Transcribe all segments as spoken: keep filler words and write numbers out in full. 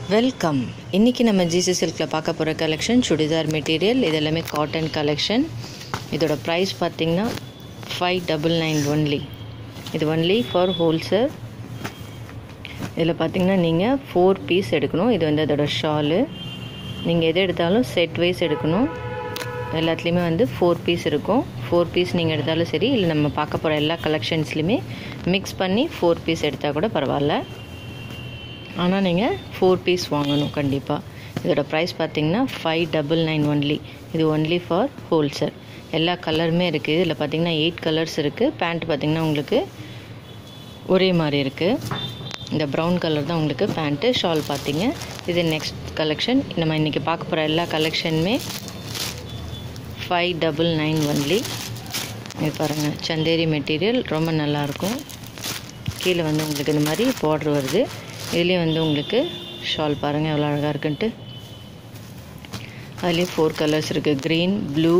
Welcome. இன்றைக்கி நம்ம GC சில்கில் பார்க்க போகிற கலெக்ஷன் சுடிதார் மெட்டீரியல். இது எல்லாமே காட்டன் கலெக்ஷன். இதோட ப்ரைஸ் பார்த்திங்கன்னா ஃபைவ் டபுள் நைன் ஒன்லி. இது ஒன்லி ஃபார் ஹோல்சேல். இதில் பார்த்திங்கன்னா நீங்கள் ஃபோர் பீஸ் எடுக்கணும். இது வந்து அதோட ஷாலு. நீங்கள் எது எடுத்தாலும் செட் வைஸ் எடுக்கணும். எல்லாத்துலேயுமே வந்து ஃபோர் பீஸ் இருக்கும். ஃபோர் பீஸ் நீங்கள் எடுத்தாலும் சரி, இல்லை நம்ம பார்க்க போகிற எல்லா கலெக்ஷன்ஸ்லையுமே மிக்ஸ் பண்ணி ஃபோர் பீஸ் எடுத்தால் கூட பரவாயில்ல. ஆனால் நீங்கள் ஃபோர் பீஸ் வாங்கணும் கண்டிப்பாக. இதோட ப்ரைஸ் பார்த்திங்கன்னா ஃபைவ் டபுள் நைன் ஒன்லி. இது ஒன்லி ஃபார் ஹோல்சேல். எல்லா கலருமே இருக்குது. இதில் பார்த்திங்கன்னா எயிட் கலர்ஸ் இருக்குது. பேண்ட் பார்த்திங்கன்னா உங்களுக்கு ஒரே மாதிரி இருக்குது. இந்த ப்ரௌன் கலர் தான் உங்களுக்கு பேண்ட்டு. ஷால் பார்த்திங்க. இது நெக்ஸ்ட் கலெக்ஷன். நம்ம இன்றைக்கி பார்க்க போகிற எல்லா கலெக்ஷனுமே ஃபைவ் டபுள் நைன் ஒன்லி. இது பாருங்கள், சந்தேரி மெட்டீரியல் ரொம்ப நல்லாயிருக்கும். கீழே வந்து உங்களுக்கு இந்த மாதிரி பார்டர் வருது. இதுலேயும் வந்து உங்களுக்கு ஷால் பாருங்கள் எவ்வளோ அழகாக இருக்குன்ட்டு. அதுலேயும் ஃபோர் கலர்ஸ் இருக்குது. Green, blue,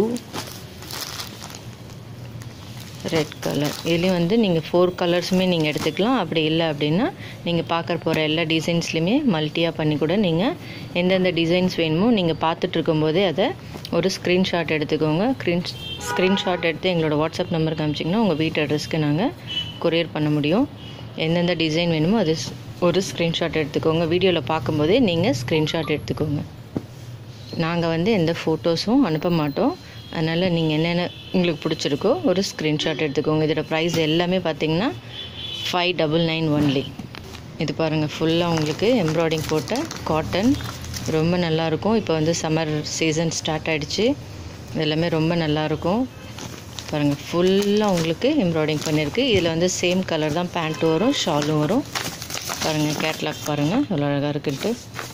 red colour. இதுலேயும் வந்து நீங்கள் ஃபோர் கலர்ஸுமே நீங்கள் எடுத்துக்கலாம். அப்படி இல்லை அப்படின்னா நீங்கள் பார்க்க போகிற எல்லா டிசைன்ஸ்லையுமே மல்டியாக பண்ணி கூட நீங்கள் எந்தெந்த டிசைன்ஸ் வேணுமோ நீங்கள் பார்த்துட்டு இருக்கும்போதே அதை ஒரு ஸ்க்ரீன்ஷாட் எடுத்துக்கோங்க. ஸ்க்ரீன் ஸ்க்ரீன்ஷாட் எடுத்து எங்களோட வாட்ஸ்அப் நம்பருக்கு அனுப்பிச்சிங்கன்னா உங்கள் வீட்டு அட்ரஸ்க்கு நாங்கள் கொரியர் பண்ண முடியும். எந்தெந்த டிசைன் வேணுமோ அது ஒரு ஸ்க்ரீன்ஷாட் எடுத்துக்கோங்க. வீடியோவில் பார்க்கும்போதே நீங்கள் ஸ்க்ரீன்ஷாட் எடுத்துக்கோங்க. நாங்கள் வந்து எந்த ஃபோட்டோஸும் அனுப்ப மாட்டோம். அதனால் நீங்கள் என்னென்ன உங்களுக்கு பிடிச்சிருக்கோ ஒரு ஸ்க்ரீன்ஷாட் எடுத்துக்கோங்க. இதோட ப்ரைஸ் எல்லாமே பார்த்திங்கன்னா ஃபைவ் டபுள் நைன் ஒன்லி. இது பாருங்கள், ஃபுல்லாக உங்களுக்கு எம்ப்ராய்டிங் போட்ட காட்டன். ரொம்ப நல்லாயிருக்கும். இப்போ வந்து சம்மர் சீசன் ஸ்டார்ட் ஆகிடுச்சு. இதெல்லாமே ரொம்ப நல்லாயிருக்கும். பாருங்கள், ஃபுல்லாக உங்களுக்கு எம்ப்ராய்டிங் பண்ணியிருக்கு. இதில் வந்து சேம் கலர் தான் பேண்ட்டு வரும், ஷாலும் வரும். பாருங்கள், கேட்லாக் பாருங்கள் எவ்வளோ அழகாக இருக்குன்ட்டு.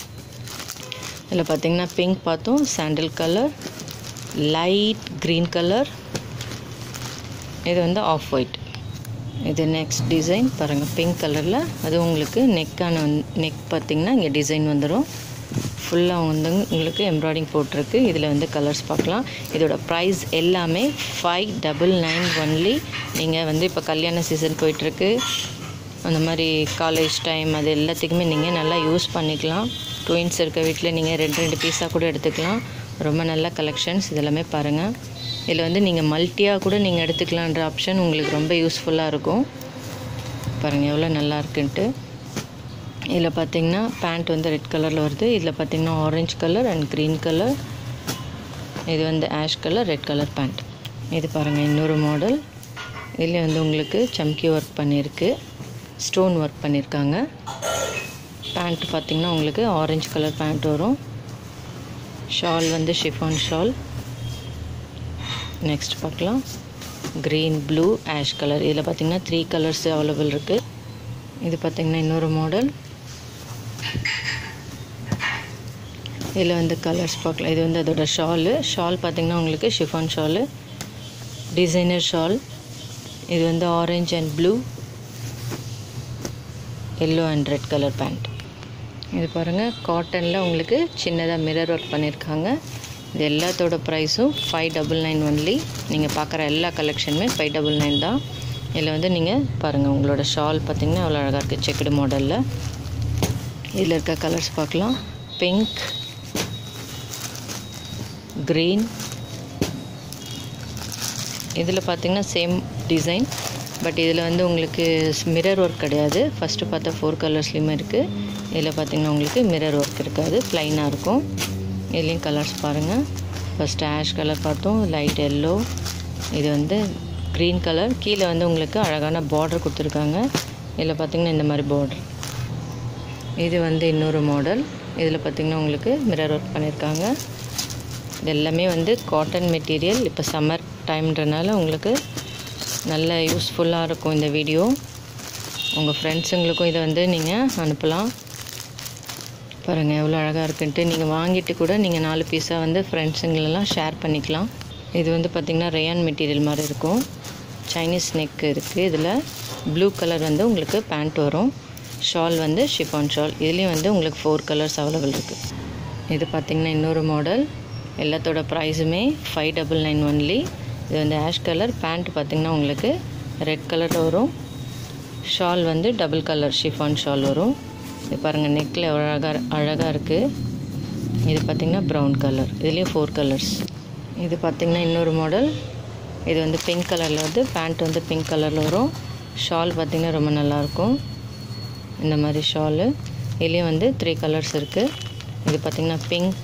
இதில் பார்த்திங்கன்னா பிங்க் பார்த்தோம், sandal colour, light green colour, இது வந்து ஆஃப் ஒயிட். இது நெக்ஸ்ட் டிசைன் பாருங்கள், பிங்க் கலரில். அது உங்களுக்கு நெக்கான நெக் பார்த்திங்கன்னா இங்கே டிசைன் வந்துடும். ஃபுல்லாக வந்து உங்களுக்கு எம்ப்ராய்டிங் போட்டிருக்கு. இதில் வந்து கலர்ஸ் பார்க்கலாம். இதோட ப்ரைஸ் எல்லாமே ஃபைவ் டபுள் நைன் ஒன்லி. நீங்கள் வந்து இப்போ கல்யாண சீசன் போயிட்டுருக்கு, அந்த மாதிரி காலேஜ் டைம் அது எல்லாத்துக்குமே நீங்கள் நல்லா யூஸ் பண்ணிக்கலாம். ட்வின்ஸ் இருக்க வீட்டில் நீங்கள் ரெண்டு ரெண்டு பீஸாக கூட எடுத்துக்கலாம். ரொம்ப நல்ல கலெக்ஷன்ஸ் இதெல்லாமே பாருங்கள். இதில் வந்து நீங்கள் மல்டியாக கூட நீங்கள் எடுத்துக்கலான்ற ஆப்ஷன் உங்களுக்கு ரொம்ப யூஸ்ஃபுல்லாக இருக்கும். பாருங்கள் எவ்வளோ நல்லா இருக்குன்ட்டு. இதில் பார்த்திங்கன்னா பேண்ட் வந்து ரெட் கலரில் வருது. இதில் பார்த்திங்கன்னா orange colour and green colour. இது வந்து ash colour, red colour pant. இது பாருங்கள் இன்னொரு மாடல். இதில் வந்து உங்களுக்கு சம்கி ஒர்க் பண்ணியிருக்கு, ஸ்டோன் ஒர்க் பண்ணியிருக்காங்க. பேண்ட் பார்த்திங்கன்னா உங்களுக்கு ஆரஞ்சு கலர் பேண்ட் வரும். ஷால் வந்து ஷிஃபான் ஷால். நெக்ஸ்ட் பார்க்கலாம், க்ரீன், ப்ளூ, ஆஷ் கலர். இதில் பார்த்திங்கன்னா த்ரீ கலர்ஸ் அவைலபிள் இருக்குது. இது பார்த்திங்கன்னா இன்னொரு மாடல். இதில் வந்து கலர்ஸ் பார்க்கலாம். இது வந்து அதோட ஷாலு. ஷால் பார்த்திங்கன்னா உங்களுக்கு ஷிஃபான் ஷாலு, டிசைனர் ஷால். இது வந்து orange and blue, yellow and red colour pant. இது பாருங்கள், காட்டனில் உங்களுக்கு சின்னதாக மிரர் ஒர்க் பண்ணியிருக்காங்க. இது எல்லாத்தோட ப்ரைஸும் ஃபைவ் டபுள் நைன் ஒன்லி. நீங்கள் பார்க்குற எல்லா கலெக்ஷனுமே ஃபைவ் டபுள் நைன் தான். இதில் வந்து நீங்கள் பாருங்கள், உங்களோட ஷால் பார்த்திங்கன்னா அவ்வளோ அழகாக இருக்குது செக்குடு மாடலில். இதில் இருக்க கலர்ஸ் பார்க்கலாம். Pink, green. இதில் பார்த்திங்கன்னா சேம் டிசைன், பட் இதில் வந்து உங்களுக்கு மிரர் ஒர்க் கிடையாது. ஃபஸ்ட்டு பார்த்தா ஃபோர் கலர்ஸ்லேயுமே இருக்குது. இதில் பார்த்திங்கன்னா உங்களுக்கு மிரர் ஒர்க் இருக்காது, ப்ளைனாக இருக்கும். இதுலேயும் கலர்ஸ் பாருங்கள். ஃபஸ்ட்டு ஆஷ் கலர் பார்த்தோம், லைட் எல்லோ. இது வந்து க்ரீன் கலர். கீழே வந்து உங்களுக்கு அழகான பார்டர் கொடுத்துருக்காங்க. இதில் பார்த்திங்கன்னா இந்த மாதிரி பார்டர். இது வந்து இன்னொரு மாடல். இதில் பார்த்திங்கன்னா உங்களுக்கு மிரர் ஒர்க் பண்ணியிருக்காங்க. இது எல்லாமே வந்து காட்டன் மெட்டீரியல். இப்போ சம்மர் டைம்ன்றனால உங்களுக்கு நல்ல யூஸ்ஃபுல்லாக இருக்கும் இந்த வீடியோ. உங்கள் ஃப்ரெண்ட்ஸுங்களுக்கும் இதை வந்து நீங்கள் அனுப்பலாம். பாருங்கள் எவ்வளோ அழகாக இருக்குன்ட்டு. நீங்கள் வாங்கிட்டு கூட நீங்கள் நாலு பீஸாக வந்து ஃப்ரெண்ட்ஸுங்களெல்லாம் ஷேர் பண்ணிக்கலாம். இது வந்து பார்த்திங்கன்னா ரேயான் மெட்டீரியல் மாதிரி இருக்கும். சைனீஸ் நெக் இருக்குது. இதில் ப்ளூ கலர் வந்து உங்களுக்கு பேண்ட் வரும். ஷால் வந்து ஷிஃபான் ஷால். இதுலேயும் வந்து உங்களுக்கு ஃபோர் கலர்ஸ் அவைலபிள் இருக்குது. இது பார்த்திங்கன்னா இன்னொரு மாடல். எல்லாத்தோட ப்ரைஸுமே ஃபைவ் டபுள் நைன் ஒன்லி. இது வந்து ஆஷ் கலர். பேண்ட் பார்த்திங்கன்னா உங்களுக்கு ரெட் கலரில் வரும். ஷால் வந்து டபுள் கலர் ஷிஃபான் ஷால் வரும். இது பாருங்கள் நெக்கில் அழகாக அழகாக இருக்குது. இது பார்த்திங்கன்னா ப்ரௌன் கலர். இதுலேயும் ஃபோர் கலர்ஸ். இது பார்த்திங்கன்னா இன்னொரு மாடல். இது வந்து பிங்க் கலரில் வந்து பேண்ட் வந்து பிங்க் கலரில் வரும். ஷால் பார்த்திங்கன்னா ரொம்ப நல்லாயிருக்கும். இந்த மாதிரி ஷாலு. இதுலேயும் வந்து த்ரீ கலர்ஸ் இருக்குது. இது பார்த்திங்கன்னா pink,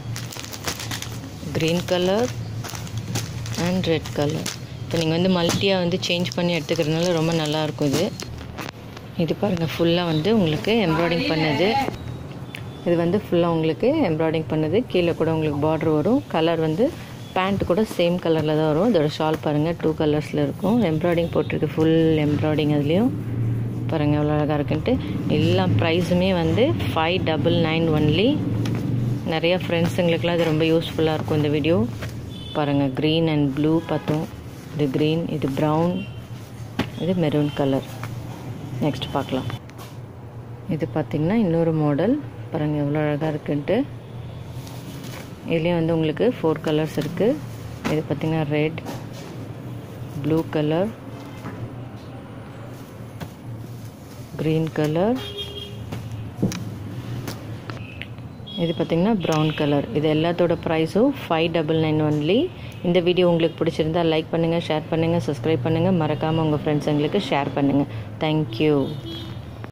green colour and red colour. இப்போ நீங்கள் வந்து மல்டியாக வந்து சேஞ்ச் பண்ணி எடுத்துக்கிறதுனால ரொம்ப நல்லாயிருக்கும் இது. இது பாருங்கள் ஃபுல்லாக வந்து உங்களுக்கு எம்ப்ராய்டிங் பண்ணது. இது வந்து ஃபுல்லாக உங்களுக்கு எம்ப்ராய்டிங் பண்ணது. கீழே கூட உங்களுக்கு பார்டர் வரும். கலர் வந்து பேண்ட் கூட சேம் கலரில் தான் வரும். இதோட ஷால் பாருங்கள் டூ கலர்ஸில் இருக்கும். எம்ப்ராய்டிங் போட்டிருக்கு, ஃபுல் எம்ப்ராய்டிங். அதுலேயும் பாருங்கள் எவ்வளோ அழகாக இருக்குன்ட்டு. எல்லா ப்ரைஸுமே வந்து ஃபைவ் டபுள் நைன் ஒன்லி. நிறையா ஃப்ரெண்ட்ஸுங்களுக்குலாம் இது ரொம்ப யூஸ்ஃபுல்லாக இருக்கும் இந்த வீடியோ. பாருங்கள் க்ரீன் அண்ட் ப்ளூ பார்த்தோம். இது க்ரீன், இது ப்ரௌன், இது மெரூன் கலர். நெக்ஸ்ட் பார்க்கலாம். இது பார்த்திங்கன்னா இன்னொரு மாடல். பாருங்கள் எவ்வளோ அழகாக இருக்குன்ட்டு. இதுலேயும் வந்து உங்களுக்கு ஃபோர் கலர்ஸ் இருக்குது. இது பார்த்திங்கன்னா red, blue colour, green colour, இது பார்த்திங்கன்னா ப்ரௌன் கலர். இது எல்லாத்தோட ப்ரைஸும் ஃபைவ் டபுள் நைன் ஒன்லி. இந்த வீடியோ உங்களுக்கு பிடிச்சிருந்தால் லைக் பண்ணுங்கள், ஷேர் பண்ணுங்கள், சப்ஸ்கிரைப் பண்ணுங்கள். மறக்காமல் உங்கள் ஃப்ரெண்ட்ஸுங்களுக்கு ஷேர் பண்ணுங்கள். தேங்க்யூ.